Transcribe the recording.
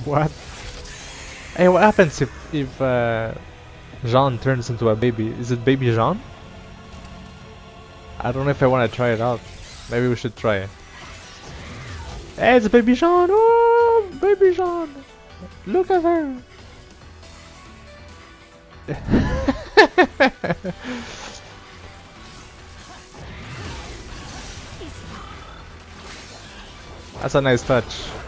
What? Hey, what happens if Jean turns into a baby? Is it baby Jean? I don't know if I want to try it out. Maybe we should try it. Hey, it's baby Jean! Oh, baby Jean! Look at her! That's a nice touch.